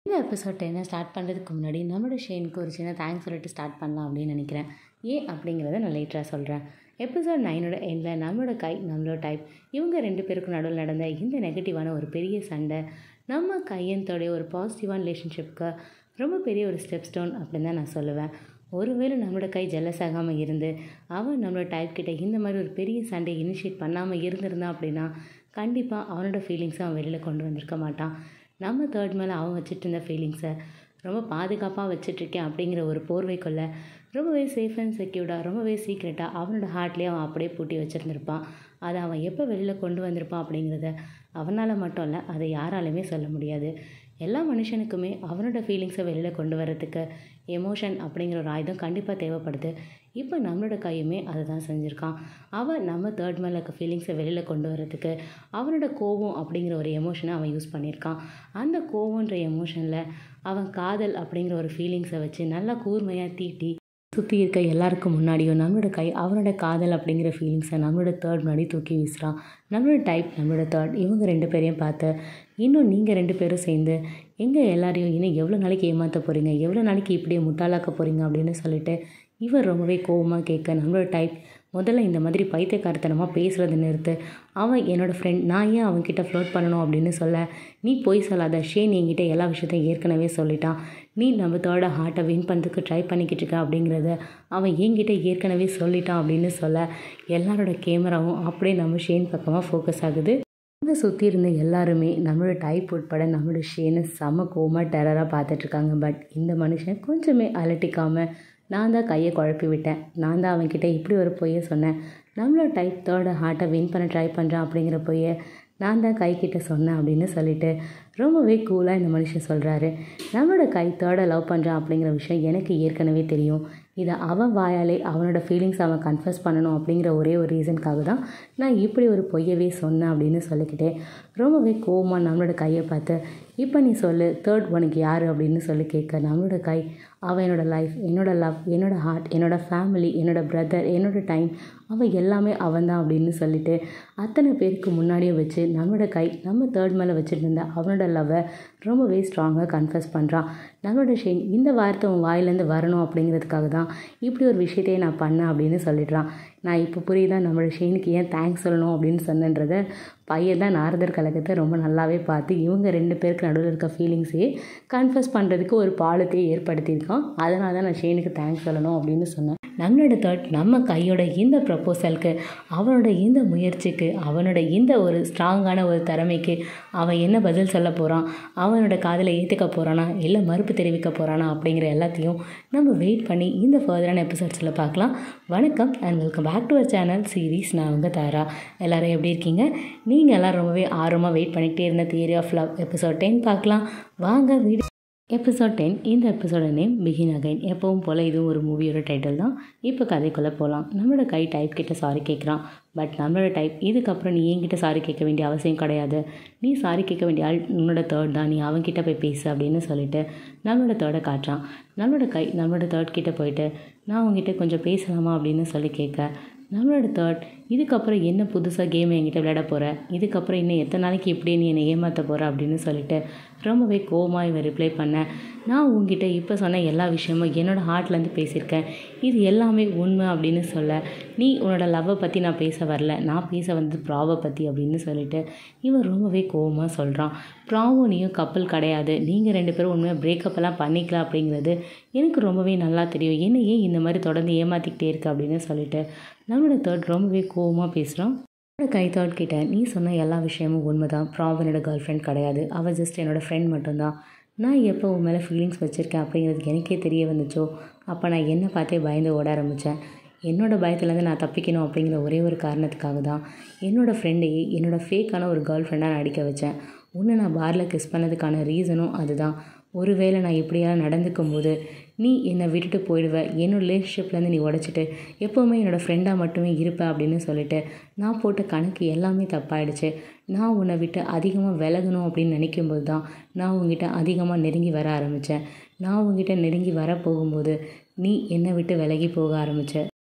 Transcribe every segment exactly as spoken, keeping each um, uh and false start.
இந்த எபிசோட் என்ன ஸ்டார்ட் பண்ணுறதுக்கு முன்னாடி நம்மளோட ஷேனுக்கு ஒரு சின்ன தேங்க்ஸ் சொல்லிட்டு ஸ்டார்ட் பண்ணலாம் அப்படின்னு நினைக்கிறேன். ஏன் அப்படிங்கிறத நான் லேட்டராக சொல்கிறேன். எபிசோட் நைனோட எண்டில் நம்மளோட கை நம்மளோட டைப் இவங்க ரெண்டு பேருக்கும் நடுவில் நடந்த இந்த நெகட்டிவான ஒரு பெரிய சண்டை நம்ம கையன்தோடைய ஒரு பாசிட்டிவான ரிலேஷன்ஷிப்க்கு ரொம்ப பெரிய ஒரு ஸ்டெப் ஸ்டோன் அப்படின்னு தான் நான் சொல்லுவேன். ஒருவேளை நம்மளோட கை ஜெலஸ் ஆகாமல் இருந்து அவன் நம்மளோட டைப் கிட்ட இந்த மாதிரி ஒரு பெரிய சண்டை இனிஷியேட் பண்ணாமல் இருந்திருந்தான் அப்படின்னா கண்டிப்பாக அவனோட ஃபீலிங்ஸை அவன் வெளியில் கொண்டு வந்திருக்க மாட்டான். நம்ம தேர்ட் மேலே அவன் வச்சுட்டு இருந்த ஃபீலிங்ஸை ரொம்ப பாதுகாப்பாக வச்சிட்ருக்கேன் அப்படிங்கிற ஒரு போர்வைக்குள்ளே ரொம்பவே சேஃப் அண்ட் செக்யூர்டாக ரொம்பவே சீக்ரெட்டாக அவனோட ஹார்ட்லேயே அவன் அப்படியே பூட்டி வச்சுருந்துருப்பான். அதை அவன் எப்போ வெளியில் கொண்டு வந்திருப்பான் அப்படிங்கிறத அவனால் மட்டும் இல்லை, அதை யாராலுமே சொல்ல முடியாது. எல்லா மனுஷனுக்குமே அவனோட ஃபீலிங்ஸை வெளியில் கொண்டு வரதுக்கு எமோஷன் அப்படிங்கிற ஒரு ஆயுதம் கண்டிப்பாக தேவைப்படுது. இப்போ நம்மளோட கையுமே அதை தான் செஞ்சுருக்கான். அவன் நம்ம தேர்ட் மேலே இருக்க ஃபீலிங்ஸை வெளியில் கொண்டு வரதுக்கு அவனோட கோபம் அப்படிங்கிற ஒரு எமோஷனை அவன் யூஸ் பண்ணியிருக்கான். அந்த கோபன்ற எமோஷனில் அவன் காதல் அப்படிங்கிற ஒரு ஃபீலிங்ஸை வச்சு நல்லா கூர்மையாக தீட்டி சுற்றி இருக்க எல்லாருக்கும் முன்னாடியும் நம்மளோட கை அவனோட காதல் அப்படிங்கிற ஃபீலிங்ஸை நம்மளோட தேர்ட் முன்னாடி தூக்கி வீசுகிறான். நம்மளோட டைப் நம்மளோட தேர்ட் இவங்க ரெண்டு பேரையும் பார்த்து இன்னும் நீங்கள் ரெண்டு பேரும் சேர்ந்து எங்கே எல்லாரையும் இன்னும் எவ்வளோ நாளைக்கு ஏமாற்ற போகிறீங்க, எவ்வளோ நாளைக்கு இப்படியே முட்டாளாக்க போகிறீங்க அப்படின்னு சொல்லிட்டு இவர் ரொம்பவே கோபமாக கேட்க நம்மளோட டைப் முதல்ல இந்த மாதிரி பைத்தியக்காரத்தனமாக பேசுகிறது நிறுத்து, அவன் என்னோடய ஃப்ரெண்ட், நான் ஏன் அவன்கிட்ட ஃப்ளோட் பண்ணணும் அப்படின்னு சொல்ல, நீ போய் சொல்லாத, ஷேன் என்கிட்ட எல்லா விஷயத்தையும் ஏற்கனவே சொல்லிட்டான், நீ நம்ம தேர்ட ஹார்ட்டை வின் பண்ணுறதுக்கு ட்ரை பண்ணிக்கிட்டு இருக்க அப்படிங்கிறத அவன் என்கிட்ட ஏற்கனவே சொல்லிட்டான் அப்படின்னு சொல்ல எல்லாரோட கேமராவும் அப்படியே நம்ம ஷேன் பக்கமாக ஃபோக்கஸ் ஆகுது. அங்கே சுற்றி இருந்த எல்லாருமே நம்மளோட டைப் உட்பட நம்மளோட ஷேனை செம கோமா டெரராக பார்த்துட்ருக்காங்க. பட் இந்த மனுஷன் கொஞ்சமே அலட்டிக்காமல் நான் தான் கையை குழப்பி விட்டேன், நான் தான் அவன்கிட்ட இப்படி ஒரு பொய்யை சொன்னேன், நம்மளோட டைப் தேர்டை ஹார்ட்டை வின் பண்ண ட்ரை பண்ணுறான் அப்படிங்கிற பொய்யை நான் தான் கைக்கிட்ட சொன்னேன் அப்படின்னு சொல்லிட்டு ரொம்பவே கூலாக இந்த மனுஷன் சொல்கிறாரு. நம்மளோட கை தேர்டை லவ் பண்ணுறான் அப்படிங்கிற விஷயம் எனக்கு ஏற்கனவே தெரியும். இதை அவன் வாயாலே அவனோட ஃபீலிங்ஸ் அவன் கன்ஃபஸ் பண்ணணும் அப்படிங்கிற ஒரே ஒரு ரீசனுக்காக தான் நான் இப்படி ஒரு பொய்யவே சொன்னேன் அப்படின்னு சொல்லிக்கிட்டே ரொம்பவே கோவமாக நம்மளோட கையை பார்த்து இப்போ நீ சொல்லு, தேர்ட் உனக்கு யார் அப்படின்னு சொல்லி கேட்க நம்மளோட கை அவன் என்னோடய லைஃப், என்னோடய லவ், என்னோடய ஹார்ட், என்னோடய ஃபேமிலி, என்னோடய பிரதர், என்னோடய டைம், அவன் எல்லாமே அவன் தான் அப்படின்னு சொல்லிட்டு அத்தனை பேருக்கு முன்னாடியும் வச்சு நம்மளோட கை நம்ம தேர்ட் மேலே வச்சுட்டு இருந்த அவனோட லவ்வை ரொம்பவே ஸ்ட்ராங்காக கன்ஃபஸ் பண்ணுறான். நம்மளோட ஷேன் இந்த வார்த்தை உன் வாயிலேருந்து வரணும் அப்படிங்கிறதுக்காக தான் இப்படி ஒரு விஷயத்தையே நான் பண்ணேன் அப்படின்னு சொல்லிடுறான். நான் இப்போ புரியுதான் நம்மளோட ஷேனுக்கு ஏன் தேங்க்ஸ் சொல்லணும் அப்படின்னு சொன்னன்றத பையன் தான் நாரதர் கழகத்தை ரொம்ப நல்லாவே பார்த்து இவங்க ரெண்டு பேருக்கு நடுவில் இருக்க ஃபீலிங்ஸையே கன்ஃபஸ் பண்ணுறதுக்கு ஒரு பாலத்தையே ஏற்படுத்தியிருக்கான். அதனால தான் நான் ஷேனுக்கு தேங்க்ஸ் சொல்லணும் அப்படின்னு சொன்னேன். நம்மளோட தேர்ட் நம்ம கையோட இந்த ப்ரப்போசலுக்கு அவனோட இந்த முயற்சிக்கு அவனோட இந்த ஒரு ஸ்ட்ராங்கான ஒரு திறமைக்கு அவன் என்ன பதில் சொல்ல போகிறான், அவனோட காதலை ஏற்றுக்க போகிறானா இல்லை மறுப்பு தெரிவிக்க போகிறானா அப்படிங்கிற எல்லாத்தையும் நம்ம வெயிட் பண்ணி இந்த ஃபர்தரான எபிசோட்ஸில் பார்க்கலாம். வணக்கம் and welcome back to our channel series. நான் உங்கள் தாரா. எல்லோரும் எப்படி இருக்கீங்க? நீங்கள் எல்லாம் ரொம்பவே ஆர்வமாக வெயிட் பண்ணிக்கிட்டே இருந்த theory of love episode ten பார்க்கலாம் வாங்க. Video episode ten. இந்த எபிசோட நேம் பிகின் அகைன். எப்பவும் போல் இதுவும் ஒரு மூவியோட டைட்டில் தான். இப்போ கதைக்குள்ளே போகலாம். நம்மளோட கை டைப் கிட்ட சாரி கேட்குறான். பட் நம்மளோட டைப் இதுக்கப்புறம் நீ என்கிட்ட சாரி கேட்க வேண்டிய அவசியம் கிடையாது, நீ சாரி கேட்க வேண்டிய ஆள் உன்னோட தேர்ட் தான், நீ அவன்கிட்ட போய் பேசு அப்படின்னு சொல்லிட்டு நம்மளோட தேர்டை காட்டுறான். நம்மளோட கை நம்மளோட தேர்ட் கிட்டே போயிட்டு நான் உங்ககிட்ட கொஞ்சம் பேசலாமா அப்படின்னு சொல்லி கேட்க நம்மளோட தேர்ட் இதுக்கப்புறம் என்ன புதுசாக கேம் என்கிட்ட விளையாட போகிற, இதுக்கப்புறம் இன்னும் எத்தனை நாளைக்கு இப்படியே நீ என்னை ஏமாற்ற போகிற அப்படின்னு சொல்லிட்டு ரொம்பவே கோவமாக இவன் ரிப்ளை பண்ணேன். நான் உங்ககிட்ட இப்போ சொன்ன எல்லா விஷயமும் என்னோடய ஹார்ட்லேருந்து பேசியிருக்கேன், இது எல்லாமே உண்மை அப்படின்னு சொல்ல நீ உன்னோட லவ்வை பற்றி நான் பேச வரல, நான் பேச வந்தது ப்ராவை பற்றி அப்படின்னு சொல்லிட்டு இவன் ரொம்பவே கோவமாக சொல்கிறான். ப்ராவும் நீயும் கப்பல் கிடையாது, நீங்கள் ரெண்டு பேரும் உண்மையாக பிரேக்கப் எல்லாம் பண்ணிக்கலாம் அப்படிங்கிறது எனக்கு ரொம்பவே நல்லா தெரியும், என்ன ஏன் இந்த மாதிரி தொடர்ந்து ஏமாற்றிக்கிட்டே இருக்கு அப்படின்னு சொல்லிட்டு நம்மளோட தேர்ட் ரொம்பவே கோவமாக பேசுகிறான். என்னோட கை தேர்ட் கிட்ட நீ சொன்ன எல்லா விஷயமும் உண்மை தான், ப்ராவ் என்னோட கேர்ள் ஃப்ரெண்ட் கிடையாது, அவள் ஜஸ்ட் என்னோடய ஃப்ரெண்ட் மட்டும்தான், நான் எப்போ உன் மேலே ஃபீலிங்ஸ் வச்சுருக்கேன் அப்படிங்கிறது எனக்கே தெரிய வந்துச்சோ அப்போ நான் என்னை பார்த்தே பயந்து ஓட ஆரம்பித்தேன். என்னோடய பயத்துலேருந்து நான் தப்பிக்கணும் அப்படிங்கிற ஒரே ஒரு காரணத்துக்காக தான் என்னோடய ஃப்ரெண்டையே என்னோடய ஃபேக்கான ஒரு கேர்ள் ஃப்ரெண்டாக நான் நடிக்க வச்சேன். உன்னை நான் பாரில் கிஸ் பண்ணதுக்கான ரீசனும் அதுதான். ஒருவேளை நான் இப்படியெல்லாம் நடந்துக்கும் போது நீ என்னை விட்டுட்டு போயிடுவ, என்னோடய ரிலேஷன்ஷிப்லேருந்து நீ உடச்சிட்டு எப்போவுமே என்னோடய ஃப்ரெண்டாக மட்டுமே இருப்பேன் அப்படின்னு சொல்லிட்டு நான் போட்ட கணக்கு எல்லாமே தப்பாயிடுச்சு. நான் உன்னை விட்டு அதிகமாக விலகணும் அப்படின்னு நினைக்கும்போது தான் நான் உங்ககிட்ட அதிகமாக நெருங்கி வர ஆரம்பித்தேன். நான் உங்ககிட்ட நெருங்கி வர போகும்போது நீ என்னை விட்டு விலகி போக ஆரம்பித்த.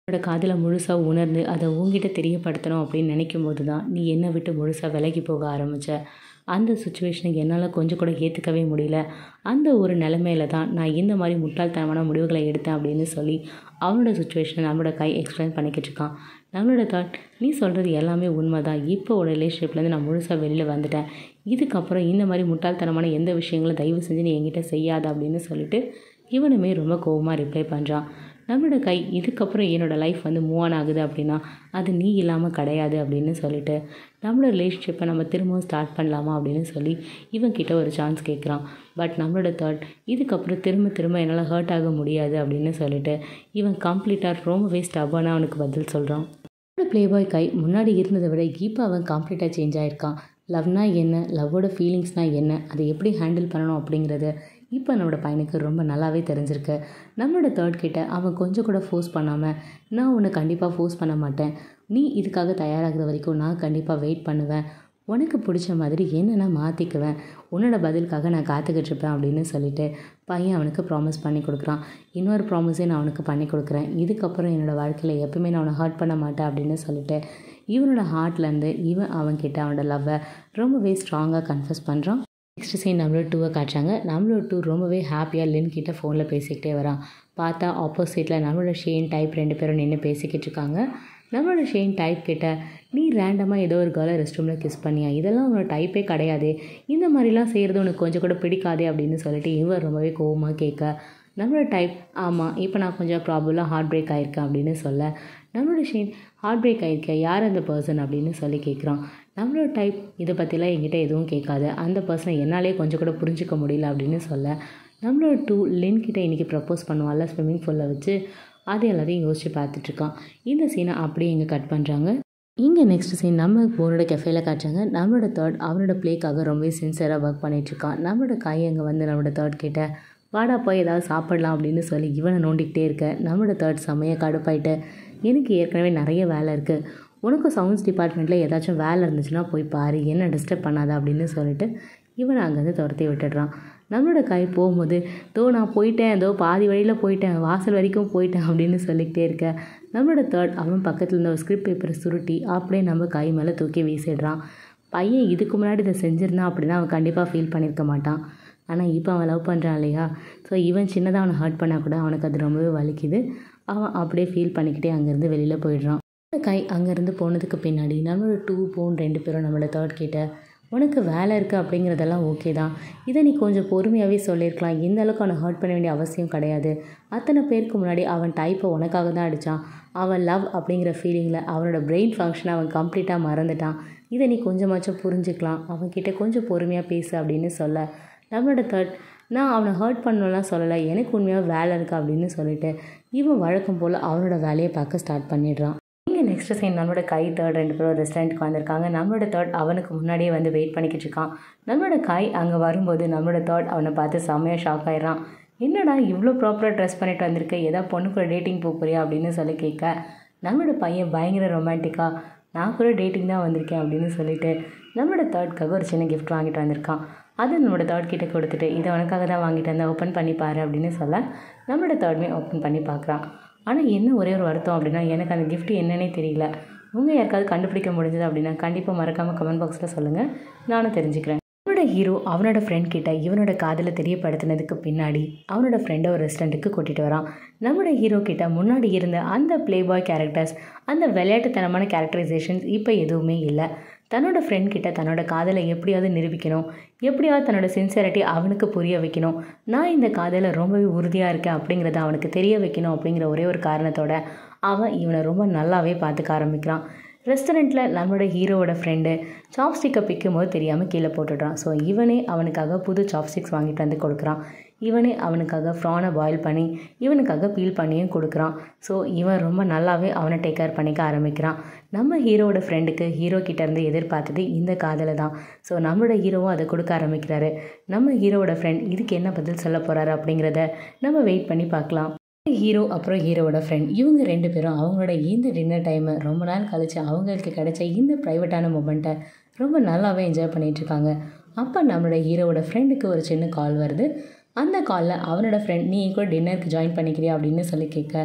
என்னோட காதில் முழுசாக உணர்ந்து அதை உங்ககிட்ட தெரியப்படுத்தணும் அப்படின்னு நினைக்கும் போது தான் நீ என்னை விட்டு முழுசாக விலகி போக ஆரம்பித்த. அந்த சுச்சுவேஷனுக்கு என்னால் கொஞ்சம் கூட ஏற்றுக்கவே முடியல. அந்த ஒரு நிலைமையில தான் நான் இந்த மாதிரி முட்டாள்தனமான முடிவுகளை எடுத்தேன் அப்படின்னு சொல்லி அவனோட சுச்சுவேஷனை நம்மளோட கை எக்ஸ்பிளைன் பண்ணிக்கிட்டு இருக்கான். நம்மளோட தாட், நீ சொல்கிறது எல்லாமே உண்மை தான். இப்போ ஒரு ரிலேஷன்ஷிப்லேருந்து நான் முழுசாக வெளியில் வந்துட்டேன். இதுக்கப்புறம் இந்த மாதிரி முட்டாள்தனமான எந்த விஷயங்களும் தயவு செஞ்சு நீ என்கிட்ட செய்யாத அப்படின்னு சொல்லிட்டு இவனுமே ரொம்ப கோவமாக ரிப்ளை பண்ணுறான். நம்மளோட கை, இதுக்கப்புறம் என்னோடய லைஃப் வந்து மூவ் ஆன் ஆகுது அப்படின்னா அது நீ இல்லாமல் கிடையாது அப்படின்னு சொல்லிட்டு நம்மளோட ரிலேஷன்ஷிப்பை நம்ம திரும்பவும் ஸ்டார்ட் பண்ணலாமா அப்படின்னு சொல்லி இவன்கிட்ட ஒரு சான்ஸ் கேட்குறான். பட் நம்மளோட தாட், இதுக்கப்புறம் திரும்ப திரும்ப என்னால் ஹர்ட் ஆக முடியாது அப்படின்னு சொல்லிட்டு இவன் கம்ப்ளீட்டாக ரொம்பவே ஸ்டபனாக அவனுக்கு பதில் சொல்கிறான். அவனோட ப்ளேபாய் கை முன்னாடி இருந்ததை விட இப்போ அவன் கம்ப்ளீட்டாக சேஞ்ச் ஆகிருக்கான். லவ்னா என்ன, லவ்வோட ஃபீலிங்ஸ்னால் என்ன, அதை எப்படி ஹேண்டில் பண்ணணும் அப்படிங்கிறது இப்போ நம்மளோட பையனுக்கு ரொம்ப நல்லாவே தெரிஞ்சிருக்கு. நம்மளோட தேர்ட் கிட்ட அவன் கொஞ்சம் கூட ஃபோர்ஸ் பண்ணாமல், நான் உன்னை கண்டிப்பாக ஃபோர்ஸ் பண்ண மாட்டேன், நீ இதுக்காக தயாராகிற வரைக்கும் நான் கண்டிப்பாக வெயிட் பண்ணுவேன், உனக்கு பிடிச்ச மாதிரி என்ன நான் மாற்றிக்குவேன், உன்னோட பதிலுக்காக நான் காத்துக்கிட்டு இருப்பேன் அப்படின்னு சொல்லிட்டு பையன் அவனுக்கு ப்ராமிஸ் பண்ணி கொடுக்குறான். இன்னொரு ப்ராமிஸே நான் அவனுக்கு பண்ணி கொடுக்குறேன், இதுக்கப்புறம் என்னோடய வாழ்க்கையில் எப்பவுமே நான் அவனை ஹர்ட் பண்ண மாட்டேன் அப்படின்னு சொல்லிட்டு இவனோட ஹார்ட்லேருந்து இவன் அவன்கிட்ட அவனோட லவ்வை ரொம்பவே ஸ்ட்ராங்காக கன்ஃபஸ் பண்ணுறான். நெக்ஸ்ட் சீன் நம்மளோட டூவை காட்டுறாங்க. நம்மளோட டூ ரொம்பவே ஹாப்பியாக லின் கிட்ட ஃபோனில் பேசிக்கிட்டே வரான். பார்த்தா ஆப்போசிட்டில் நம்மளோட ஷேன் டைப் ரெண்டு பேரும் நின்று பேசிக்கிட்டு இருக்காங்க. நம்மளோட ஷேன் டைப் கிட்ட, நீ ரேண்டமாக ஏதோ ஒரு கேர்ளை ரெஸ்ட் ரூமில் கிஸ் பண்ணியா, இதெல்லாம் உன்னோட டைப்பே கிடையாது, இந்த மாதிரிலாம் செய்கிறது உனக்கு கொஞ்சம் கூட பிடிக்காதே அப்படின்னு சொல்லிட்டு இவர் ரொம்பவே கோவமாக கேட்க, நம்மளோட டைப், ஆமாம் இப்போ நான் கொஞ்சம் ப்ராப்ளமாக ஹார்ட் பிரேக் ஆகிருக்கேன் அப்படின்னு சொல்ல, நம்மளோட ஷேன், ஹார்ட் பிரேக் ஆகிருக்கேன், யார் அந்த பர்சன் அப்படின்னு சொல்லி கேட்குறான். நம்மளோட டைப், இதை பற்றிலாம் என்கிட்ட எதுவும் கேட்காது, அந்த பர்சனை என்னாலே கொஞ்சம் கூட புரிஞ்சிக்க முடியல அப்படின்னு சொல்ல, நம்மளோட டூ லின் கிட்ட இன்றைக்கி ப்ரப்போஸ் பண்ணுவாள்ல ஸ்விம்மிங் பூலில் வச்சு, அது எல்லாத்தையும் யோசித்து பார்த்துட்ருக்கான். இந்த சீனை அப்படியே இங்கே கட் பண்ணுறாங்க. இங்கே நெக்ஸ்ட் சீன் நம்ம போனோட கெஃபேல காட்டுறாங்க. நம்மளோட தேர்ட் அவனோட ப்ளேக்காக ரொம்பவே சின்சியராக ஒர்க் பண்ணிகிட்ருக்கான். நம்மளோட கை அங்கே வந்து நம்மளோட தேர்ட் கிட்ட, வாடா போய் ஏதாவது சாப்பிடலாம் அப்படின்னு சொல்லி இவனை நோண்டிக்கிட்டே இருக்க, நம்மளோட தேர்ட் செம்மையாக கடுப்பாயிட்டு, எனக்கு ஏற்கனவே நிறைய வேலை இருக்குது, உனக்கும் சவுண்ட்ஸ் டிபார்ட்மெண்ட்டில் ஏதாச்சும் வேலை இருந்துச்சுன்னா போய் பாரு, என்ன டிஸ்டர்ப் பண்ணாத அப்படின்னு சொல்லிட்டு இவனை அங்கேருந்து துரத்தி விட்டுடுறான். நம்மளோட கை போகும்போது, தோ நான் போயிட்டேன், ஏதோ பாதி வழியில் போயிட்டேன், வாசல் வரைக்கும் போயிட்டேன் அப்படின்னு சொல்லிக்கிட்டே இருக்க, நம்மளோட தேர்ட் அவன் பக்கத்தில் இருந்த ஒரு ஸ்கிரிப்ட் பேப்பரை சுருட்டி அப்படியே நம்ம கை மேலே தூக்கி வீசிடுறான். பையன் இதுக்கு முன்னாடி இதை செஞ்சிருந்தான் அப்படின்னா அவன் கண்டிப்பாக ஃபீல் பண்ணியிருக்க மாட்டான். ஆனால் இப்போ அவன் லவ் பண்ணுறான் இல்லையா, ஸோ இவன் சின்னதாக அவனை ஹர்ட் பண்ணால் கூட அவனுக்கு அது ரொம்பவே வலிக்குது. அவன் அப்படியே ஃபீல் பண்ணிக்கிட்டே அங்கேருந்து வெளியில் போயிடுறான். கை அங்கேருந்து போனதுக்கு பின்னாடி நம்மளோட டூ பவுன் ரெண்டு பேரும் நம்மளோட தேர்ட் கிட்ட, உனக்கு வேலை இருக்குது அப்படிங்கிறதெல்லாம் ஓகே தான், இதை நீ கொஞ்சம் பொறுமையாகவே சொல்லியிருக்கலாம், இந்த அளவுக்கு அவனை ஹர்ட் பண்ண வேண்டிய அவசியம் கிடையாது, அத்தனை பேருக்கு முன்னாடி அவன் டைப்பை உனக்காக தான் அடித்தான், அவன் லவ் அப்படிங்கிற ஃபீலிங்கில் அவனோட பிரெயின் ஃபங்க்ஷனை அவன் கம்ப்ளீட்டாக மறந்துட்டான், இதை நீ கொஞ்சமாச்சும் புரிஞ்சுக்கலாம், அவன்கிட்ட கொஞ்சம் பொறுமையாக பேசு அப்படின்னு சொல்ல, நம்மளோட தேர்ட், நான் அவனை ஹர்ட் பண்ணலாம் சொல்லலை, எனக்கு உண்மையாக வேலை இருக்குது அப்படின்னு சொல்லிட்டு இவன் வழக்கம் போல் அவனோட வேலையை பார்க்க ஸ்டார்ட் பண்ணிடுறான். இங்கே நெக்ஸ்ட் சீன் நம்மளோட கை தேர்ட் ரெண்டு பேரும் ரெஸ்டாரண்ட்டுக்கு வந்திருக்காங்க. நம்மளோட தேர்ட் அவனுக்கு முன்னாடியே வந்து வெயிட் பண்ணிக்கிட்டு இருக்கான். நம்மளோட கை அங்கே வரும்போது நம்மளோட தேர்ட் அவனை பார்த்து செம்மையாக ஷாக் ஆயிடுறான். என்னடா இவ்வளோ ப்ராப்பராக ட்ரெஸ் பண்ணிட்டு வந்திருக்க, ஏதோ பொண்ணு கூட டேட்டிங் போறியா அப்படின்னு சொல்லி கேட்க, நம்மளோட பையன் பயங்கர ரொமான்டிக்காக, நான் கூட டேட்டிங் தான் வந்திருக்கேன் அப்படின்னு சொல்லிட்டு நம்மளோட தேர்ட்காக ஒரு சின்ன கிஃப்ட் வாங்கிட்டு வந்திருக்கான். அது நம்மளோட தேர்ட் கிட்டே கொடுத்துட்டு, இதை உனக்காக தான் வாங்கிட்டு வந்தேன், ஓப்பன் பண்ணி பாரு அப்படின்னு சொல்ல, நம்மளோட தேர்டுமே ஓப்பன் பண்ணி பார்க்குறான். ஆனால் என்ன ஒரே ஒரு வருத்தம் அப்படின்னா, எனக்கு அந்த கிஃப்ட் என்னன்னே தெரியல, உங்கள் யாருக்காவது கண்டுபிடிக்க முடிஞ்சது அப்படின்னா கண்டிப்பாக மறக்காமல் கமெண்ட் பாக்ஸில் சொல்லுங்கள், நானும் தெரிஞ்சுக்கிறேன். அவனோட ஹீரோ அவனோட ஃப்ரெண்ட் கிட்ட இவனோட காதலை தெரியப்படுத்தினதுக்கு பின்னாடி அவனோட ஃப்ரெண்டை ஒரு ரெஸ்டாரண்ட்டுக்கு கூட்டிகிட்டு வரான். நம்மளோட ஹீரோ கிட்ட முன்னாடி இருந்த அந்த ப்ளே பாய் கேரக்டர்ஸ், அந்த விளையாட்டுத்தனமான கேரக்டரைசேஷன்ஸ் இப்போ எதுவுமே இல்லை. தன்னோட ஃப்ரெண்ட் கிட்ட தன்னோட காதலை எப்படியாவது நிரூபிக்கணும், எப்படியாவது தன்னோட சின்சியரிட்டி அவனுக்கு புரிய வைக்கணும், நான் இந்த காதலை ரொம்பவே உறுதியாக இருக்கேன் அப்படிங்கிறத அவனுக்கு தெரிய வைக்கணும் அப்படிங்கிற ஒரே ஒரு காரணத்தோட அவன் இவனை ரொம்ப நல்லாவே பார்த்துக்க ஆரம்பிக்கிறான். ரெஸ்டாரண்ட்டில் நம்மளோட ஹீரோவோட ஃப்ரெண்டு சாப்ஸ்டிக்கை பிக்கும் போது தெரியாமல் கீழே போட்டுடுறான். ஸோ இவனே அவனுக்காக புது சாப்ஸ்டிக்ஸ் வாங்கிட்டு வந்து கொடுக்குறான். இவனே அவனுக்காக ஃப்ரானை பாயில் பண்ணி இவனுக்காக பீல் பண்ணியும் கொடுக்குறான். ஸோ இவன் ரொம்ப நல்லாவே அவனை டேக் கேர் பண்ணிக்க ஆரம்பிக்கிறான். நம்ம ஹீரோவோட ஃப்ரெண்டுக்கு ஹீரோ கிட்டேருந்து எதிர்பார்த்தது இந்த காதலை தான். ஸோ நம்மளோட ஹீரோவும் அதை கொடுக்க ஆரம்பிக்கிறாரு. நம்ம ஹீரோவோட ஃப்ரெண்ட் இதுக்கு என்ன பதில் சொல்ல போகிறாரு அப்படிங்கிறத நம்ம வெயிட் பண்ணி பார்க்கலாம். ஹீரோ அப்புறம் ஹீரோவோட ஃப்ரெண்ட் இவங்க ரெண்டு பேரும் அவங்களோட இந்த டின்னர் டைமை ரொம்ப நாள் கழித்து அவங்களுக்கு கிடைச்ச இந்த ப்ரைவேட்டான மூமெண்ட்டை ரொம்ப நல்லாவே என்ஜாய் பண்ணிகிட்ருக்காங்க. அப்போ நம்மளோட ஹீரோவோட ஃப்ரெண்டுக்கு ஒரு சின்ன கால் வருது. அந்த காலில் அவனோட ஃப்ரெண்ட் நீ கூட டின்னருக்கு ஜாயின் பண்ணிக்கிறியா அப்படின்னு சொல்லி கேட்க,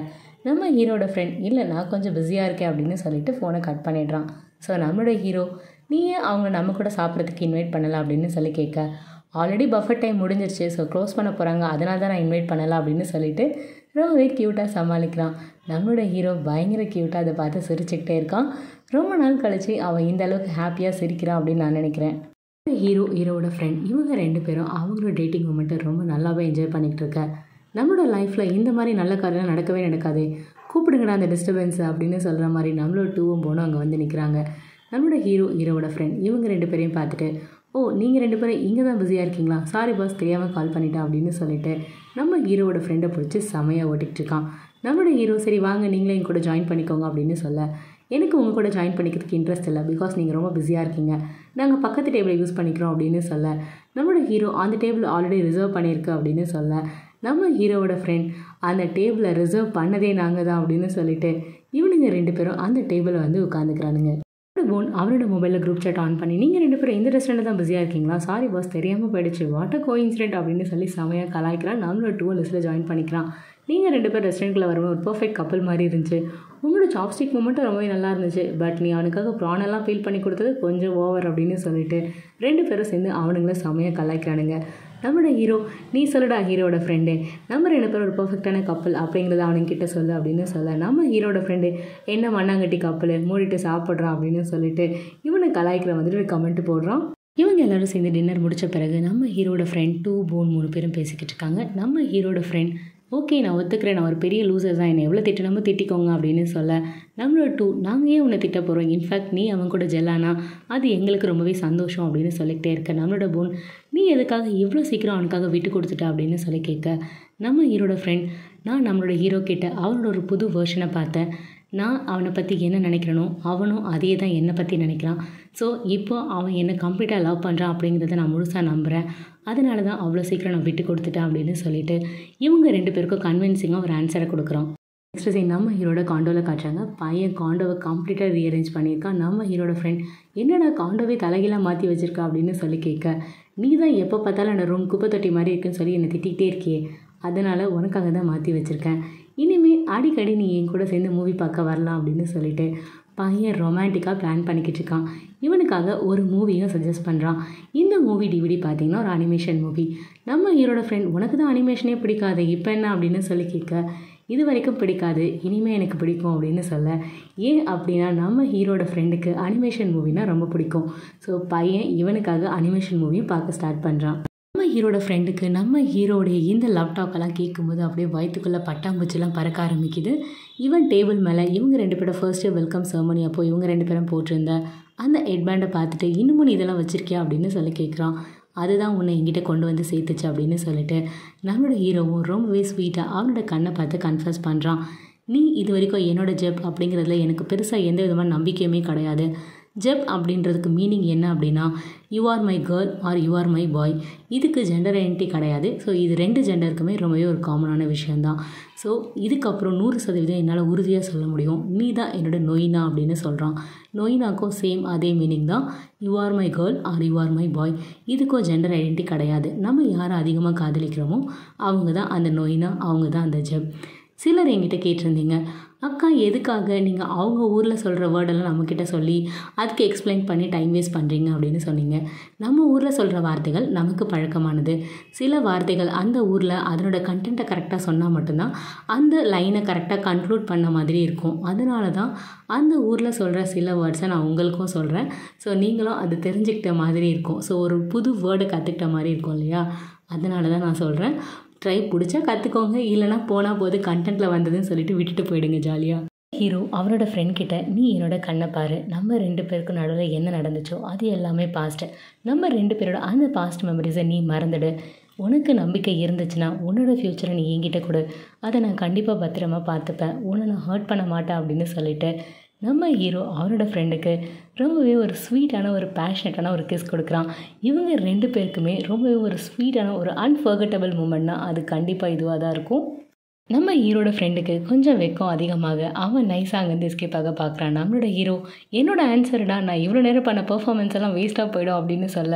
நம்ம ஹீரோட ஃப்ரெண்ட் இல்லை நான் கொஞ்சம் பிஸியாக இருக்கேன் அப்படின்னு சொல்லிட்டு ஃபோனை கட் பண்ணிடுறான். ஸோ நம்மளோட ஹீரோ நீ ஏன் அவங்க நம்ம கூட சாப்பிட்றதுக்கு இன்வைட் பண்ணலாம் அப்படின்னு சொல்லி கேட்க, ஆல்ரெடி பஃபர் டைம் முடிஞ்சிருச்சு, ஸோ க்ளோஸ் பண்ண போகிறாங்க, அதனால தான் நான் இன்வைட் பண்ணலாம் அப்படின்னு சொல்லிட்டு ரொம்பவே க்யூட்டாக சமாளிக்கிறான். நம்மளோட ஹீரோ பயங்கர க்யூட்டாக அதை பார்த்து சிரிச்சுக்கிட்டே இருக்கான். ரொம்ப நாள் கழிச்சு அவன் இந்த அளவுக்கு ஹாப்பியாக சிரிக்கிறான் அப்படின்னு நான் நினைக்கிறேன். ஹீரோ ஹீரோவோட ஃப்ரெண்ட் இவங்க ரெண்டு பேரும் அவங்களோட டேட்டிங் மூமெண்ட்டை ரொம்ப நல்லாவே என்ஜாய் பண்ணிகிட்டு இருக்க. நம்மளோட லைஃப்பில் இந்த மாதிரி நல்ல காரியெல்லாம் நடக்கவே நடக்காது, கூப்பிடுங்கடா அந்த டிஸ்டர்பன்ஸ் அப்படின்னு சொல்கிற மாதிரி நம்மளோட டூவும் போனும் அங்கே வந்து நிற்கிறாங்க. நம்மளோட ஹீரோ ஹீரோவோட ஃப்ரெண்ட் இவங்க ரெண்டு பேரையும் பார்த்துட்டு, ஓ நீங்கள் ரெண்டு பேரும் இங்கே தான் பிஸியாக இருக்கீங்களா, சாரி பாஸ் தெரியாமல் கால் பண்ணிட்டேன் அப்படின்னு சொல்லிட்டு நம்ம ஹீரோவோட ஃப்ரெண்டை பிடிச்சி செமையாக ஓட்டிகிட்டு இருக்கான். நம்மளோட ஹீரோ சரி வாங்க நீங்களே எங்க கூட ஜாயின் பண்ணிக்கோங்க அப்படின்னு சொல்ல, எனக்கு உங்கள் கூட ஜாயின் பண்ணிக்கிறதுக்கு இன்ட்ரெஸ்ட் இல்லை, பிகாஸ் நீங்கள் ரொம்ப பிஸியாக இருக்கீங்க, நாங்கள் பக்கத்து டேபிளை யூஸ் பண்ணிக்கிறோம் அப்படின்னு சொல்ல, நம்மளோட ஹீரோ அந்த டேபிள் ஆல்ரெடி ரிசர்வ் பண்ணியிருக்கு அப்படின்னு சொல்ல, நம்ம ஹீரோவோட ஃப்ரெண்ட் அந்த டேபிளை ரிசர்வ் பண்ணதே நாங்கள் தான் அப்படின்னு சொல்லிட்டு இவனுங்க ரெண்டு பேரும் அந்த டேபிளை வந்து உட்காந்துக்கிறானுங்க. போன் அவரோட மொபைலில் குரூப் சாட் ஆன் பண்ணி, நீங்கள் ரெண்டு பேரும் இந்த ரெஸ்டாரண்ட் தான் பிஸியாக இருக்கீங்களா, சாரி பாஸ் தெரியாமல் போயிடுச்சு, வாட் அ கோஇன்சிடென்ட் அப்படின்னு சொல்லி செமையாக கலாய்க்கிறான். நம்மளோட டூ லிஸ்ட்டில் ஜாயின் பண்ணிக்கிறான். நீங்கள் ரெண்டு பேர் ரெஸ்டாரண்ட்டில் வரும்போது ஒரு பர்ஃபெக்ட் கப்பல் மாதிரி இருந்துச்சு, உங்களோட சாப்ஸ்டிக் மூமெண்ட்டும் ரொம்பவே நல்லா இருந்துச்சு, பட் நீ அவனுக்காக ப்ரானெல்லாம் ஃபீல் பண்ணி கொடுத்தது கொஞ்சம் ஓவர் அப்படின்னு சொல்லிட்டு ரெண்டு பேரும் சேர்ந்து அவனுங்கள செமையாக கலாய்க்கிறானுங்க. நம்மளோட ஹீரோ நீ சொல்லுடா ஹீரோட ஃப்ரெண்டு, நம்ம ரெண்டு பேரும் ஒரு பர்ஃபெக்டான கப்பல் அப்படிங்கிறத அவனுங்கிட்ட சொல்லு அப்படின்னு சொல்ல, நம்ம ஹீரோட ஃப்ரெண்டு என்ன மண்ணாங்கட்டி கப்பல் மூடிட்டு சாப்பிட்றான் அப்படின்னு சொல்லிட்டு இவனை கலாய்க்கிற வந்துட்டு ஒரு கமெண்ட் போடுறான். இவங்க எல்லோரும் சேர்ந்து டின்னர் முடித்த பிறகு நம்ம ஹீரோட ஃப்ரெண்ட் டூ போன் மூணு பேரும் பேசிக்கிட்டு இருக்காங்க. நம்ம ஹீரோட ஃப்ரெண்ட் ஓகே நான் ஒத்துக்கிறேன், நான் ஒரு பெரிய லூசர் தான், என்னை எவ்வளோ திட்டணுமோ திட்டிக்கோங்க அப்படின்னு சொல்ல, நம்மளோட டூ நாங்கள் ஏன் உன்னை திட்ட போகிறோம், இன்ஃபேக்ட் நீ அவன் கூட ஜெல்லானா அது எங்களுக்கு ரொம்பவே சந்தோஷம் அப்படின்னு சொல்லிக்கிட்டே இருக்க. நம்மளோட போன் நீ எதுக்காக இவ்வளோ சீக்கிரம் அவனுக்காக விட்டு கொடுத்துட்டா அப்படின்னு சொல்லி கேட்க, நம்ம ஹீரோட ஃப்ரெண்ட் நான் நம்மளோட ஹீரோ கிட்ட அவனோட ஒரு புது வேர்ஷனை பார்த்தேன், நான் அவனை பற்றி என்ன நினைக்கிறனோ அவனும் அதே தான் என்னை பற்றி நினைக்கிறான், ஸோ இப்போ அவன் என்னை கம்ப்ளீட்டாக லவ் பண்ணுறான் அப்படிங்கிறத நான் முழுசாக நம்புகிறேன், அதனால தான் அவ்வளோ சீக்கிரம் நான் விட்டு கொடுத்துட்டேன் அப்படின்னு சொல்லிட்டு இவங்க ரெண்டு பேருக்கும் கன்வின்சிங்காக ஒரு ஆன்சரை கொடுக்குறோம். நெக்ஸ்ட் சீன் நம்ம ஹீரோட காண்டோவில் காட்டுறாங்க. பையன் காண்டோவை கம்ப்ளீட்டாக ரீஅரேஞ்ச் பண்ணியிருக்கான். நம்ம ஹீரோட ஃப்ரெண்ட் என்னடா காண்டோவே தலைகீழாக மாற்றி வச்சிருக்கா அப்படின்னு சொல்லி கேட்க, நீ தான் எப்போ பார்த்தாலும் அந்த ரூம் குப்பை தொட்டி மாதிரி இருக்குன்னு சொல்லி என்னை திட்டிகிட்டே இருக்கியே, அதனால் உனக்காக தான் மாற்றி வச்சுருக்கேன், இனிமேல் அடிக்கடி நீ என் கூட சேர்ந்து மூவி பார்க்க வரலாம் அப்படின்னு சொல்லிட்டு பையன் ரொமான்டிக்காக பிளான் பண்ணிக்கிட்டு இருக்கான். இவனுக்காக ஒரு மூவியும் சஜஸ்ட் பண்ணுறான். இந்த மூவி டிவிடி பார்த்தீங்கன்னா ஒரு அனிமேஷன் மூவி. நம்ம ஹீரோட ஃப்ரெண்ட் உனக்கு தான் அனிமேஷனே பிடிக்காது இப்போ என்ன அப்படின்னு சொல்லி கேட்க, இது வரைக்கும் பிடிக்காது இனிமேல் எனக்கு பிடிக்கும் அப்படின்னு சொல்ல, ஏன் அப்படின்னா நம்ம ஹீரோட ஃப்ரெண்டுக்கு அனிமேஷன் மூவினா ரொம்ப பிடிக்கும். ஸோ பையன் இவனுக்காக அனிமேஷன் மூவியும் பார்க்க ஸ்டார்ட் பண்ணுறான். நம்ம ஹீரோட ஃப்ரெண்டுக்கு நம்ம ஹீரோடைய இந்த லவ் டாக்கெல்லாம் கேட்கும்போது அப்படியே வயிற்றுக்குள்ளே பட்டாம்பூச்சிலாம் பறக்க ஆரம்பிக்குது. இவன் டேபிள் மேலே இவங்க ரெண்டு பேரோட ஃபர்ஸ்ட் வெல்கம் செரமனி அப்போ இவங்க ரெண்டு பேரும் போட்டிருந்த அந்த ஹெட்பேண்டை பார்த்துட்டு இன்னமும் நீ இதெல்லாம் வச்சுருக்கியா அப்படின்னு சொல்லி கேட்குறான். அதுதான் உன்னை எங்கிட்ட கொண்டு வந்து சேர்த்துச்சு அப்படின்னு சொல்லிட்டு நம்மளோட ஹீரோவும் ரொம்பவே ஸ்வீட்டாக அவனோட கண்ணை பார்த்து கன்ஃபஸ் பண்ணுறான். நீ இது வரைக்கும் என்னோட ஜெப் அப்படிங்கிறதுல எனக்கு பெருசாக எந்த விதமான நம்பிக்கையுமே கிடையாது. ஜெப் அப்படின்றதுக்கு மீனிங் என்ன அப்படின்னா you are my girl or you are my boy, இதுக்கு ஜெண்டர் ஐடென்டிட்டி கிடையாது. ஸோ இது ரெண்டு ஜெண்டருக்குமே ரொம்பவே ஒரு காமனான விஷயந்தான். ஸோ இதுக்கப்புறம் நூறு சதவீதம் என்னால் உறுதியாக சொல்ல முடியும் நீ தான் என்னோட நொய்னா அப்படின்னு சொல்கிறான். நொய்னாக்கும் சேம் அதே மீனிங் தான், you are my girl or you are my boy, இதுக்கும் ஜெண்டர் ஐடென்டிட்டி கிடையாது. நம்ம யாரை அதிகமாக காதலிக்கிறோமோ அவங்க தான் அந்த நொய்னா, அவங்க தான் அந்த ஜெப். சிலர் என்கிட்ட கேட்டிருந்தீங்க, அக்கா எதுக்காக நீங்கள் அவங்க ஊரில் சொல்கிற வேர்டெல்லாம் நம்மக்கிட்ட சொல்லி அதுக்கு எக்ஸ்பிளைன் பண்ணி டைம் வேஸ்ட் பண்ணுறீங்க அப்படின்னு சொன்னீங்க. நம்ம ஊரில் சொல்கிற வார்த்தைகள் நமக்கு பழக்கமானது. சில வார்த்தைகள் அந்த ஊரில் அதனோட கண்டென்ட்டை கரெக்டாக சொன்னால் மட்டும்தான் அந்த லைனை கரெக்டாக கன்க்ளூட் பண்ண மாதிரி இருக்கும். அதனால தான் அந்த ஊரில் சொல்கிற சில வேர்ட்ஸை நான் உங்களுக்கும் சொல்கிறேன். ஸோ நீங்களும் அது தெரிஞ்சுக்கிட்ட மாதிரி இருக்கும். ஸோ ஒரு புது வேர்டை கற்றுக்கிட்ட மாதிரி இருக்கும் இல்லையா, அதனால தான் நான் சொல்கிறேன். ட்ரை பிடிச்சா கற்றுக்கோங்க, இல்லைனா போனால் போது கண்டென்ட்டில் வந்ததுன்னு சொல்லிட்டு விட்டுட்டு போயிடுங்க ஜாலியாக. ஹீரோ அவரோட ஃப்ரெண்ட் கிட்ட நீ என்னோட கண்ணை பாரு, நம்ம ரெண்டு பேருக்கு நடுவில் என்ன நடந்துச்சோ அது எல்லாமே பாஸ்ட்டு, நம்ம ரெண்டு பேரோட அந்த பாஸ்ட் மெமரிஸை நீ மறந்துடு, உனக்கு நம்பிக்கை இருந்துச்சுன்னா உன்னோட ஃப்யூச்சரை நீ என்கிட்ட கொடு, அதை நான் கண்டிப்பாக பத்திரமா பார்த்துப்பேன், உன்னை நான் ஹர்ட் பண்ண மாட்டேன் அப்படின்னு சொல்லிட்டு நம்ம ஹீரோ அவரோட ஃப்ரெண்டுக்கு ரொம்பவே ஒரு ஸ்வீட்டான ஒரு பேஷனட்டான ஒரு கிஸ் கொடுக்குறான். இவங்க ரெண்டு பேருக்குமே ரொம்பவே ஒரு ஸ்வீட்டான ஒரு அன்ஃபர்கட்டபிள் மூமெண்ட்னா அது கண்டிப்பாக இதுவாக தான் இருக்கும். நம்ம ஹீரோட ஃப்ரெண்டுக்கு கொஞ்சம் வெக்கம் அதிகமாக அவன் நைஸாக அங்கேருந்து எஸ்கேப் ஆக பார்க்குறான். நம்மளோட ஹீரோ என்னோட ஆன்சர்டா, நான் இவ்வளோ நேரம் பண்ண பர்ஃபார்மன்ஸ் எல்லாம் வேஸ்ட்டாக போயிடும் அப்படின்னு சொல்ல,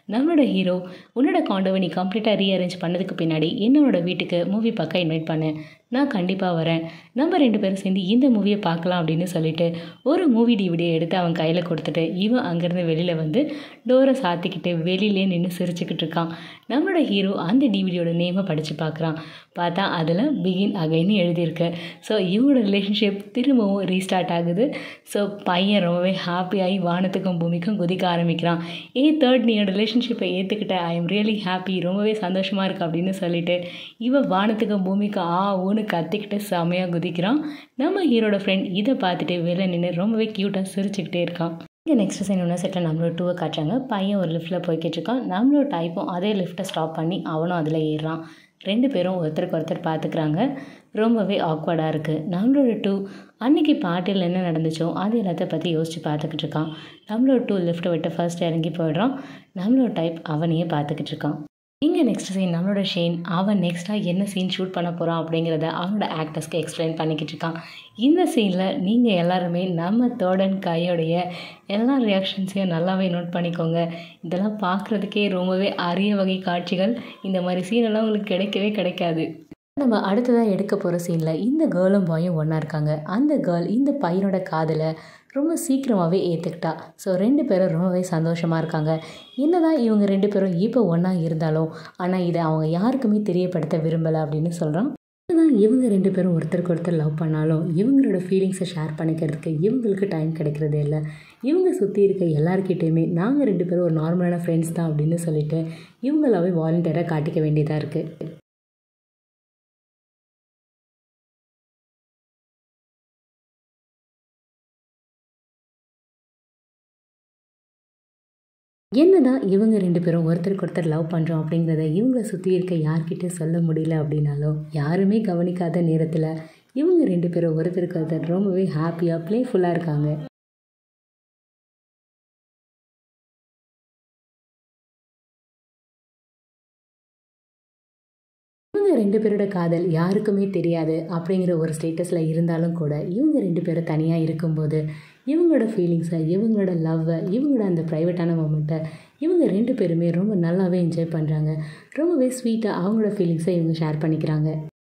நம்மளோட ஹீரோ உன்னோட காண்டோவை நீ கம்ப்ளீட்டாக ரீஅரேஞ்ச் பண்ணதுக்கு பின்னாடி என்னோட வீட்டுக்கு மூவி பார்க்க இன்வைட் பண்ணேன், நான் கண்டிப்பாக வரேன், நம்ம ரெண்டு பேரும் சேர்ந்து இந்த மூவியை பார்க்கலாம் அப்படின்னு சொல்லிட்டு ஒரு மூவி டிவிடியை எடுத்து அவன் கையில் கொடுத்துட்டு இவன் அங்கேருந்து வெளியில் வந்து டோரை சாத்திக்கிட்டு வெளியிலே நின்று சிரிச்சுக்கிட்டு இருக்கான். நம்மளோட ஹீரோ அந்த டிவிடியோட நேமை படித்து பார்க்குறான். பார்த்தா அதில் பிகின் அகைன்னு எழுதியிருக்கு. ஸோ இவங்களோட ரிலேஷன்ஷிப் திரும்பவும் ரீஸ்டார்ட் ஆகுது. ஸோ பையன் ரொம்பவே ஹாப்பியாகி வானத்துக்கும் பூமிக்கும் குதிக்க ஆரம்பிக்கிறான். ஏ தேர்ட், நீ ரிலேஷன்ஷிப்பை ஏற்றுக்கிட்ட, ஐ எம் ரியலி ஹாப்பி, ரொம்பவே சந்தோஷமாக இருக்கு அப்படின்னு சொல்லிட்டு இவன் வானத்துக்கும் பூமிக்கும் ஆ ஊன்னு கத்திக்கிட்டு செமையாக குதிக்கிறான். நம்ம ஹீரோட ஃப்ரெண்ட் இதை பார்த்துட்டு வெளில நின்று ரொம்பவே க்யூட்டாக சிரிச்சுக்கிட்டே இருக்கான். இங்கே நெக்ஸ்ட் சைன் ஒன்று செட்டில் நம்மளோட டூவை காட்டுறாங்க. பையன் ஒரு லிஃப்ட்டில் போய்கிட்டு இருக்கான். நம்மளோட டைப்பும் அதே லிஃப்ட்டை ஸ்டாப் பண்ணி அவனும் அதில் ஏறுறான். ரெண்டு பேரும் ஒருத்தருக்கு ஒருத்தர் பார்த்துக்கிறாங்க. ரொம்பவே ஆக்வர்டாக இருக்குது. நம்மளோட டூ அன்றைக்கி பார்ட்டியில் என்ன நடந்துச்சோ அது எல்லாத்த பற்றி யோசித்து பார்த்துக்கிட்டு இருக்கான். நம்மளோட டூ லிஃப்ட்டை விட்டு ஃபர்ஸ்ட் இறங்கி போயிடுறான். நம்மளோட டைப் அவனையே பார்த்துக்கிட்டு இருக்கான். இங்கே நெக்ஸ்ட் சீன் நம்மளோட ஷேன் அவன் நெக்ஸ்ட்டாக என்ன சீன் ஷூட் பண்ண போகிறான் அப்படிங்கிறத அவனோட ஆக்டர்ஸ்க்கு எக்ஸ்பிளைன் பண்ணிக்கிட்டு இருக்கான். இந்த சீனில் நீங்கள் எல்லாருமே நம்ம தேர்ட் அண்ட் காயோடைய எல்லா ரியாக்ஷன்ஸையும் நல்லாவே நோட் பண்ணிக்கோங்க. இதெல்லாம் பார்க்குறதுக்கே ரொம்பவே அரிய வகை காட்சிகள். இந்த மாதிரி சீனெல்லாம் உங்களுக்கு கிடைக்கவே கிடைக்காது. நம்ம அடுத்ததாக எடுக்க போகிற சீனில் இந்த கேர்ளும் பாயும் ஒன்றா இருக்காங்க. அந்த கேர்ள் இந்த பையனோட காதலை ரொம்ப சீக்கிரமாகவே ஏற்றுக்கிட்டா. ஸோ ரெண்டு பேரும் ரொம்பவே சந்தோஷமாக இருக்காங்க. என்ன தான் இவங்க ரெண்டு பேரும் இப்போ ஒன்றா இருந்தாலும் ஆனால் இதை அவங்க யாருக்குமே தெரியப்படுத்த விரும்பலை அப்படின்னு சொல்கிறான். இதுதான் இவங்க ரெண்டு பேரும் ஒருத்தருக்கு ஒருத்தர் லவ் பண்ணாலும் இவங்களோட ஃபீலிங்ஸை ஷேர் பண்ணிக்கிறதுக்கு இவங்களுக்கு டைம் கிடைக்கிறதே இல்லை. இவங்க சுற்றி இருக்க எல்லாருக்கிட்டேயுமே நாங்கள் ரெண்டு பேரும் ஒரு நார்மலான ஃப்ரெண்ட்ஸ் தான் அப்படின்னு சொல்லிட்டு இவங்களாவே வாலண்டியராக காட்டிக்க வேண்டியதாக இருக்குது. என்னதான் இவங்க ரெண்டு பேரும் ஒருத்தருக்கு ஒருத்தர் லவ் பண்ணுறோம் அப்படிங்கிறத இவங்களை சுற்றி இருக்க யார்கிட்ட சொல்ல முடியல அப்படின்னாலும் யாருமே கவனிக்காத நேரத்தில் இவங்க ரெண்டு பேரும் ஒருத்தருக்கு ஒருத்தர் ரொம்பவே ஹாப்பியாக ப்ளேஃபுல்லாக இருக்காங்க. இவங்க ரெண்டு பேரோட காதல் யாருக்குமே தெரியாது அப்படிங்கிற ஒரு ஸ்டேட்டஸில் இருந்தாலும் கூட இவங்க ரெண்டு பேரும் தனியாக இருக்கும்போது இவங்களோட ஃபீலிங்ஸை, இவங்களோட லவ்வை, இவங்களோட அந்த ப்ரைவேட்டான மொமெண்ட்டை இவங்க ரெண்டு பேருமே ரொம்ப நல்லாவே என்ஜாய் பண்ணுறாங்க. ரொம்பவே ஸ்வீட்டாக அவங்களோட ஃபீலிங்ஸை இவங்க ஷேர் பண்ணிக்கிறாங்க.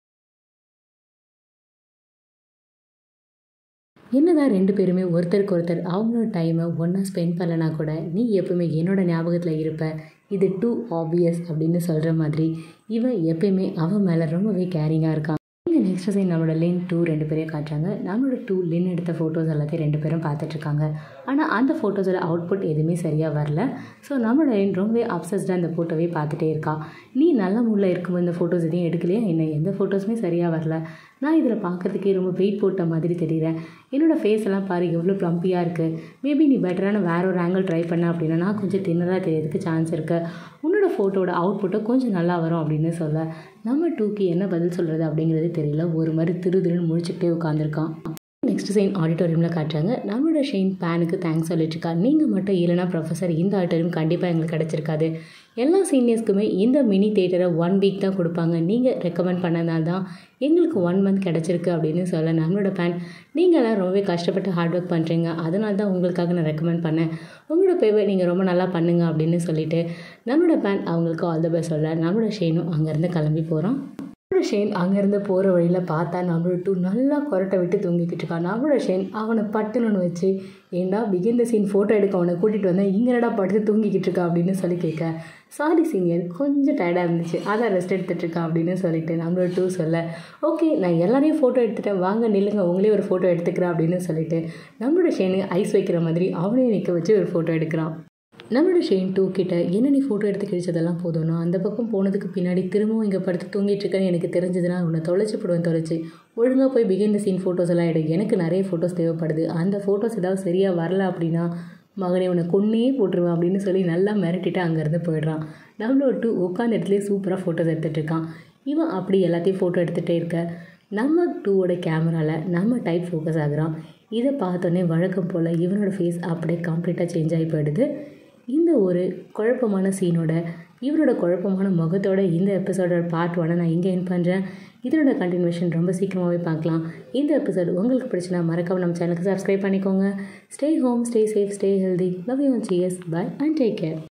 என்னதான் ரெண்டு பேருமே ஒருத்தருக்கு ஒருத்தர் அவங்களோட டைமை ஒன்றா ஸ்பெண்ட் பண்ணலனா கூட நீ எப்பவுமே என்னோட ஞாபகத்தில் இருப்ப, இது டூ ஆப்வியஸ் அப்படின்னு சொல்கிற மாதிரி இவன் எப்பயுமே அவன் மேலே ரொம்பவே கேரிங்காக இருக்கான். இங்கே நெக்ஸ்ட் சைன் நம்மளோட லின் டூ ரெண்டு பேரையும் காட்டுறாங்க. நம்மளோட டூ லின் எடுத்த ஃபோட்டோஸ் எல்லாத்தையும் ரெண்டு பேரும் பார்த்துட்ருக்காங்க. ஆனால் அந்த ஃபோட்டோஸோட அவுட்புட் எதுவுமே சரியாக வரல. ஸோ நம்மளோட லின் ரொம்பவே அப்சஸ்டாக அந்த ஃபோட்டோவே பார்த்துட்டே இருக்கா. நீ நல்ல மூடில் இருக்கும்போது இந்த ஃபோட்டோஸ் எதையும் எடுக்கலையா என்ன? எந்த ஃபோட்டோஸுமே சரியாக வரல. நான் இதில் பார்க்குறதுக்கே ரொம்ப வெயிட் போட்ட மாதிரி தெரியுறேன். என்னோடய ஃபேஸ் எல்லாம் பாரு எவ்வளோ ப்ளம்பியாக இருக்குது. மேபி நீ பெட்டரான வேற ஒரு ஆங்கிள் ட்ரை பண்ண அப்படின்னா நான் கொஞ்சம் தின்னதாக தெரியறதுக்கு சான்ஸ் இருக்குது. உன்னோட ஃபோட்டோட அவுட்புட்டை கொஞ்சம் நல்லா வரும் அப்படின்னு சொல்ல நம்ம டூக்கு என்ன பதில் சொல்கிறது அப்படிங்கிறது தெரியல. ஒரு மாதிரி திரு திருன்னு முழிச்சுக்கிட்டே உட்காந்துருக்கான். நெக்ஸ்ட் சைன் ஆடிட்டோரியமில் காட்டுறாங்க. நம்மளோட ஷெயின் பேனுக்கு தேங்க்ஸ் சொல்லிட்டுருக்கா. நீங்கள் மட்டும் இல்லைனா ப்ரொஃபஸர் இந்த ஆடிட்டோரியம் கண்டிப்பாக எங்களுக்கு கிடச்சிருக்காது. எல்லா சீனியர்ஸ்க்குமே இந்த மினி தேட்டரை ஒன் வீக் தான் கொடுப்பாங்க. நீங்கள் ரெக்கமெண்ட் பண்ணதால் தான் எங்களுக்கு ஒன் மந்த் கிடச்சிருக்கு அப்படின்னு சொல்ல நம்மளோட பேன் நீங்களாம் ரொம்பவே கஷ்டப்பட்டு ஹார்ட் ஒர்க் பண்ணுறீங்க, அதனால தான் உங்களுக்காக நான் ரெக்கமெண்ட் பண்ணேன். உங்களோட பேவை நீங்கள் ரொம்ப நல்லா பண்ணுங்க அப்படின்னு சொல்லிட்டு நம்மளோட பேன் அவங்களுக்கு ஆல் த பெஸ்ட் சொல்ல நம்மளோட ஷெயினும் அங்கேருந்து கிளம்பி போகிறோம். நம்மளோட ஷெயின் அங்கேருந்து போகிற வழியில் பார்த்தா நம்மளோட டூ நல்லா கொரட்டை விட்டு தூங்கிக்கிட்டு இருக்கான். நம்மளோட ஷெயின் அவனை பட்டுன்னு வச்சு ஏண்டா பிகின் த சீன் ஃபோட்டோ எடுக்க அவனை கூட்டிகிட்டு வந்தேன், இங்கேடா படுத்து தூங்கிக்கிட்டு இருக்கா அப்படின்னு சொல்லி கேட்க, சாரி சீனியர் கொஞ்சம் டயர்டாக இருந்துச்சு அதான் ரெஸ்ட் எடுத்துகிட்ருக்கான் அப்படின்னு சொல்லிட்டு நம்மளோட டூ சொல்ல, ஓகே நான் எல்லாரையும் ஃபோட்டோ எடுத்துட்டேன், வாங்க நில்லுங்க உங்களே ஒரு ஃபோட்டோ எடுத்துக்கிறேன் அப்படின்னு சொல்லிட்டு நம்மளோட ஷெயினு ஐஸ் வைக்கிற மாதிரி அவனையும் நிற்க வச்சு ஒரு ஃபோட்டோ எடுக்கிறான். நம்மளோட ஷெயின் டூ கிட்ட என்ன நீ ஃபோட்டோ எடுத்து கிழிச்சதெல்லாம் போதும்னா அந்த பக்கம் போனதுக்கு பின்னாடி திரும்பவும் இங்கே படுத்து தூங்கிட்டுருக்கேன்னு எனக்கு தெரிஞ்சதுன்னா உன்னை தொலைச்சி போடுவேன், தொலைச்சி ஒழுங்காக போய் பிகின் த சீன் ஃபோட்டோஸ் எல்லாம் எடு, எனக்கு நிறைய ஃபோட்டோஸ் தேவைப்படுது, அந்த ஃபோட்டோஸ் ஏதாவது சரியாக வரல அப்படின்னா மகனே உன்னை கொன்னே போட்டுருவேன் அப்படின்னு சொல்லி நல்லா மிரட்டிட்டு அங்கேருந்து போயிடுறான். நம்மளோட டூ உட்காந்த இடத்துலேயே சூப்பராக ஃபோட்டோஸ் எடுத்துகிட்டு இருக்கான். இவன் அப்படி எல்லாத்தையும் ஃபோட்டோ எடுத்துகிட்டே இருக்க நம்ம டூவோட கேமராவில் நம்ம டைப் ஃபோக்கஸ் ஆகுறான். இதை பார்த்தோன்னே வழக்கம் போல் இவனோட ஃபேஸ் அப்படியே கம்ப்ளீட்டாக சேஞ்ச் ஆகி போயிடுது. இந்த ஒரு குழப்பமான சீனோட இவரோட குழப்பமான முகத்தோட இந்த எபிசோடோட பார்ட் ஒன்னை நான் இங்கே என் பண்ணுறேன். இதனோட கண்டினியூஷன் ரொம்ப சீக்கிரமாகவே பார்க்கலாம். இந்த எபிசோடு உங்களுக்கு பிடிச்சினா மறக்காம நம்ம சேனலுக்கு சப்ஸ்கிரைப் பண்ணிக்கோங்க. Stay home, stay safe, stay healthy. Love you, cheers, bye and take care.